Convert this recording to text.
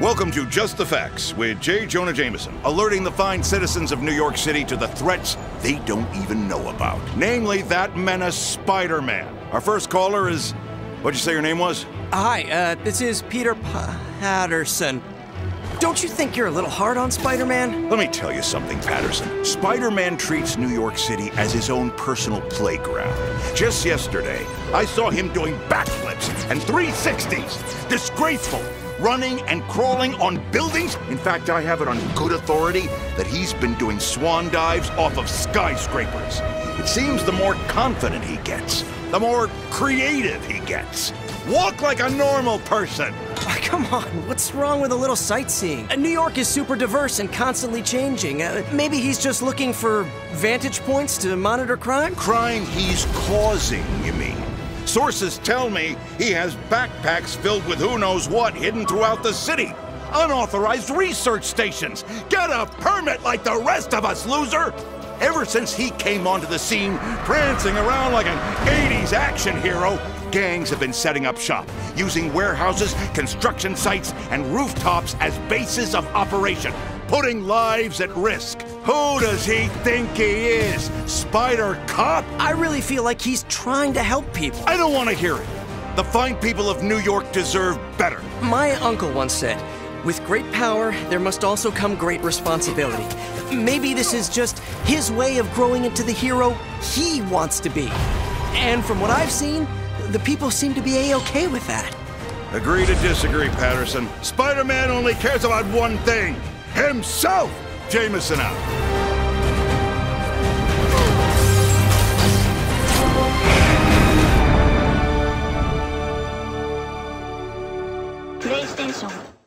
Welcome to Just the Facts with J. Jonah Jameson, alerting the fine citizens of New York City to the threats they don't even know about. Namely, that menace, Spider-Man. Our first caller is... what'd you say your name was? Hi, this is Peter Patterson. Don't you think you're a little hard on Spider-Man? Let me tell you something, Patterson. Spider-Man treats New York City as his own personal playground. Just yesterday, I saw him doing backflips and 360s. Disgraceful. Running and crawling on buildings. In fact, I have it on good authority that he's been doing swan dives off of skyscrapers. It seems the more confident he gets, the more creative he gets. Walk like a normal person. Oh, come on, what's wrong with a little sightseeing? New York is super diverse and constantly changing. Maybe he's just looking for vantage points to monitor crime? Crime he's causing, you mean? Sources tell me he has backpacks filled with who knows what hidden throughout the city. Unauthorized research stations. Get a permit like the rest of us, loser! Ever since he came onto the scene, prancing around like an 80s action hero, gangs have been setting up shop, using warehouses, construction sites, and rooftops as bases of operation, putting lives at risk. Who does he think he is? Spider Cop? I really feel like he's trying to help people. I don't want to hear it. The fine people of New York deserve better. My uncle once said, with great power, there must also come great responsibility. Maybe this is just his way of growing into the hero he wants to be. And from what I've seen, the people seem to be A-okay with that. Agree to disagree, Patterson. Spider-Man only cares about one thing. Himself! Jameson out. PlayStation